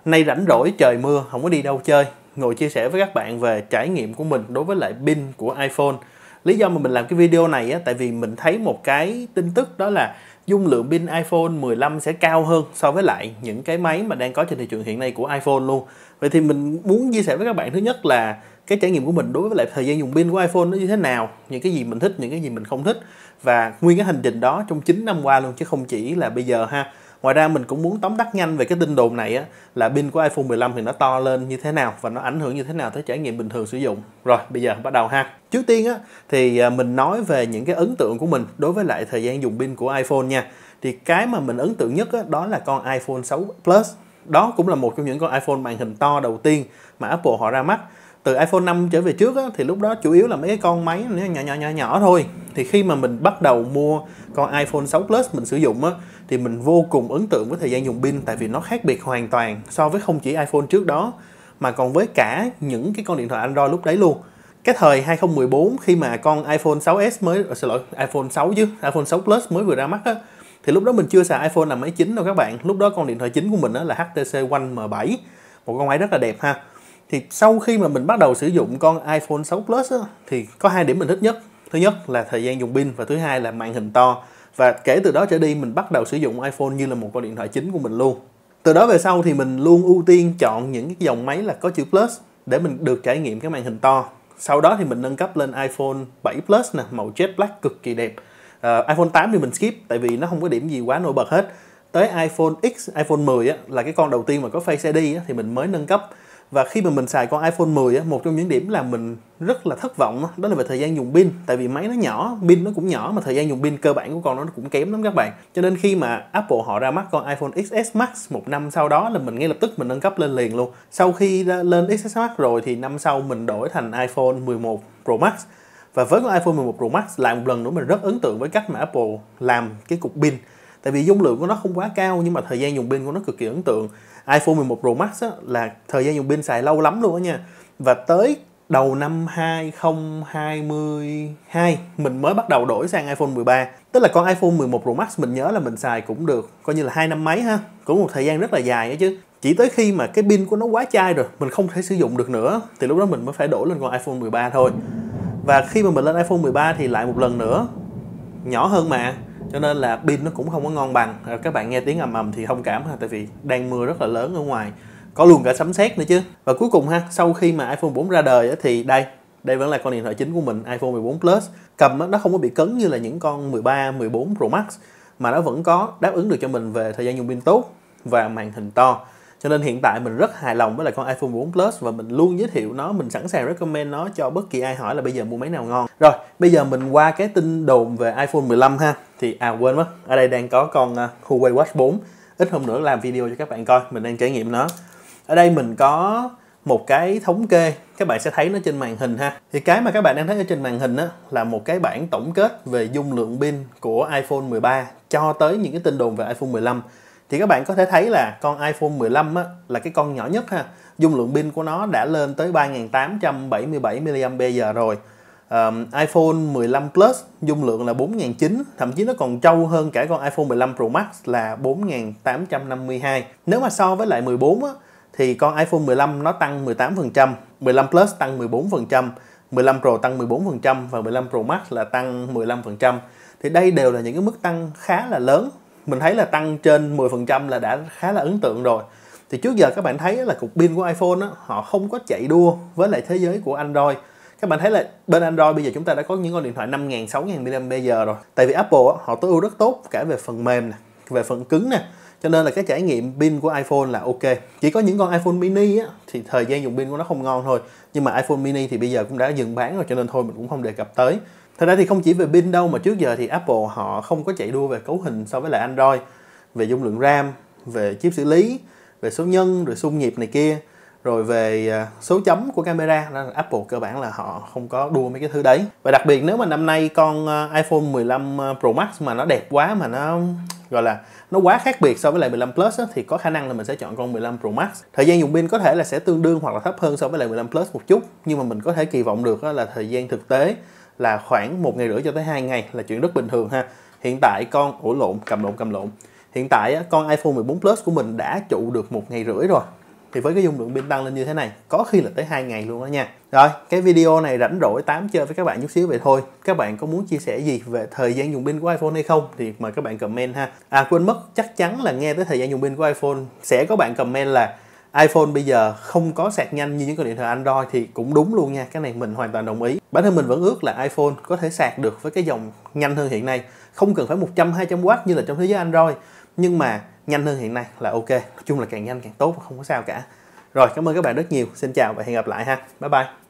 Nay rảnh rỗi trời mưa, không có đi đâu chơi, ngồi chia sẻ với các bạn về trải nghiệm của mình đối với lại pin của iPhone. Lý do mà mình làm cái video này á, tại vì mình thấy một cái tin tức đó là dung lượng pin iPhone 15 sẽ cao hơn so với lại những cái máy mà đang có trên thị trường hiện nay của iPhone luôn. Vậy thì mình muốn chia sẻ với các bạn, thứ nhất là cái trải nghiệm của mình đối với lại thời gian dùng pin của iPhone nó như thế nào, những cái gì mình thích, những cái gì mình không thích, và nguyên cái hành trình đó trong 9 năm qua luôn chứ không chỉ là bây giờ ha. Ngoài ra mình cũng muốn tóm tắt nhanh về cái tin đồn này á, là pin của iPhone 15 thì nó to lên như thế nào và nó ảnh hưởng như thế nào tới trải nghiệm bình thường sử dụng. Rồi, bây giờ bắt đầu ha. Trước tiên á thì mình nói về những cái ấn tượng của mình đối với lại thời gian dùng pin của iPhone nha. Thì cái mà mình ấn tượng nhất á, đó là con iPhone 6 Plus. Đó cũng là một trong những con iPhone màn hình to đầu tiên mà Apple họ ra mắt. Từ iPhone 5 trở về trước á, thì lúc đó chủ yếu là mấy cái con máy nhỏ thôi. Thì khi mà mình bắt đầu mua con iPhone 6 Plus mình sử dụng á, thì mình vô cùng ấn tượng với thời gian dùng pin, tại vì nó khác biệt hoàn toàn so với không chỉ iPhone trước đó mà còn với cả những cái con điện thoại Android lúc đấy luôn. Cái thời 2014 khi mà con iPhone 6s mới, iPhone 6 chứ, iPhone 6 Plus mới vừa ra mắt á, thì lúc đó mình chưa xài iPhone là máy chính đâu các bạn. Lúc đó con điện thoại chính của mình là HTC One M7, một con máy rất là đẹp ha. Thì sau khi mà mình bắt đầu sử dụng con iPhone 6 Plus á, thì có hai điểm mình thích nhất. Thứ nhất là thời gian dùng pin và thứ hai là màn hình to. Và kể từ đó trở đi mình bắt đầu sử dụng iPhone như là một con điện thoại chính của mình luôn. Từ đó về sau thì mình luôn ưu tiên chọn những cái dòng máy là có chữ Plus để mình được trải nghiệm cái màn hình to. Sau đó thì mình nâng cấp lên iPhone 7 Plus nè, màu jet black cực kỳ đẹp. iPhone 8 thì mình skip tại vì nó không có điểm gì quá nổi bật hết. Tới iPhone X, iPhone 10 á, là cái con đầu tiên mà có Face ID á, thì mình mới nâng cấp. Và khi mà mình xài con iPhone 10 á, một trong những điểm làm mình rất là thất vọng đó là về thời gian dùng pin. Tại vì máy nó nhỏ, pin nó cũng nhỏ mà thời gian dùng pin cơ bản của con nó cũng kém lắm các bạn. Cho nên khi mà Apple họ ra mắt con iPhone XS Max một năm sau đó là mình ngay lập tức mình nâng cấp lên liền luôn. Sau khi lên XS Max rồi thì năm sau mình đổi thành iPhone 11 Pro Max. Và với con iPhone 11 Pro Max lại một lần nữa mình rất ấn tượng với cách mà Apple làm cái cục pin. Tại vì dung lượng của nó không quá cao nhưng mà thời gian dùng pin của nó cực kỳ ấn tượng. iPhone 11 Pro Max á, là thời gian dùng pin xài lâu lắm luôn á nha. Và tới đầu năm 2022 mình mới bắt đầu đổi sang iPhone 13. Tức là con iPhone 11 Pro Max mình nhớ là mình xài cũng được coi như là 2 năm mấy ha. Cũng một thời gian rất là dài á chứ. Chỉ tới khi mà cái pin của nó quá chai rồi, mình không thể sử dụng được nữa, thì lúc đó mình mới phải đổi lên con iPhone 13 thôi. Và khi mà mình lên iPhone 13 thì lại một lần nữa nhỏ hơn mà, cho nên là pin nó cũng không có ngon bằng. Các bạn nghe tiếng ầm ầm thì thông cảm ha, tại vì đang mưa rất là lớn ở ngoài, có luôn cả sấm sét nữa chứ. Và cuối cùng ha, sau khi mà iPhone 4 ra đời thì đây vẫn là con điện thoại chính của mình, iPhone 14 Plus. Cầm nó không có bị cấn như là những con 13, 14 Pro Max, mà nó vẫn có đáp ứng được cho mình về thời gian dùng pin tốt và màn hình to. Cho nên hiện tại mình rất hài lòng với lại con iPhone 14 Plus và mình luôn giới thiệu nó, mình sẵn sàng recommend nó cho bất kỳ ai hỏi là bây giờ mua máy nào ngon. Rồi, bây giờ mình qua cái tin đồn về iPhone 15 ha. Thì quên mất, ở đây đang có con Huawei Watch 4. Ít hôm nữa làm video cho các bạn coi, mình đang trải nghiệm nó. Ở đây mình có một cái thống kê, các bạn sẽ thấy nó trên màn hình ha. Thì cái mà các bạn đang thấy ở trên màn hình á là một cái bảng tổng kết về dung lượng pin của iPhone 13 cho tới những cái tin đồn về iPhone 15. Thì các bạn có thể thấy là con iPhone 15 á, là cái con nhỏ nhất ha. Dung lượng pin của nó đã lên tới 3877 mAh rồi. iPhone 15 Plus dung lượng là 4900, thậm chí nó còn trâu hơn cả con iPhone 15 Pro Max là 4852. Nếu mà so với lại 14 á, thì con iPhone 15 nó tăng 18%, 15 Plus tăng 14%, 15 Pro tăng 14% và 15 Pro Max là tăng 15%. Thì đây đều là những cái mức tăng khá là lớn. Mình thấy là tăng trên 10% là đã khá là ấn tượng rồi. Thì trước giờ các bạn thấy là cục pin của iPhone á, họ không có chạy đua với lại thế giới của Android. Các bạn thấy là bên Android bây giờ chúng ta đã có những con điện thoại 5000, 6000 mAh rồi. Tại vì Apple á, họ tối ưu rất tốt cả về phần mềm nè, về phần cứng nè. Cho nên là cái trải nghiệm pin của iPhone là ok. Chỉ có những con iPhone mini á, thì thời gian dùng pin của nó không ngon thôi. Nhưng mà iPhone mini thì bây giờ cũng đã dừng bán rồi, cho nên thôi mình cũng không đề cập tới. Thật ra thì không chỉ về pin đâu mà trước giờ thì Apple họ không có chạy đua về cấu hình so với lại Android. Về dung lượng RAM, về chip xử lý, về số nhân, rồi xung nhịp này kia, rồi về số chấm của camera. Đó là Apple cơ bản là họ không có đua mấy cái thứ đấy. Và đặc biệt nếu mà năm nay con iPhone 15 Pro Max mà nó đẹp quá, mà nó gọi là nó quá khác biệt so với lại 15 Plus á, thì có khả năng là mình sẽ chọn con 15 Pro Max. Thời gian dùng pin có thể là sẽ tương đương hoặc là thấp hơn so với lại 15 Plus một chút, nhưng mà mình có thể kỳ vọng được là thời gian thực tế là khoảng 1,5 ngày cho tới 2 ngày là chuyện rất bình thường ha. Hiện tại cầm lộn. Hiện tại con iPhone 14 Plus của mình đã trụ được 1,5 ngày rồi. thì với cái dung lượng pin tăng lên như thế này có khi là tới 2 ngày luôn đó nha. Rồi, cái video này rảnh rỗi tám chơi với các bạn chút xíu vậy thôi. Các bạn có muốn chia sẻ gì về thời gian dùng pin của iPhone hay không thì mời các bạn comment ha. Quên mất, chắc chắn là nghe tới thời gian dùng pin của iPhone sẽ có bạn comment là iPhone bây giờ không có sạc nhanh như những con điện thoại Android, thì cũng đúng luôn nha, cái này mình hoàn toàn đồng ý. Bản thân mình vẫn ước là iPhone có thể sạc được với cái dòng nhanh hơn hiện nay, không cần phải 100-200W như là trong thế giới Android, nhưng mà nhanh hơn hiện nay là ok. Nói chung là càng nhanh càng tốt, không có sao cả. Rồi, cảm ơn các bạn rất nhiều. Xin chào và hẹn gặp lại ha. Bye bye.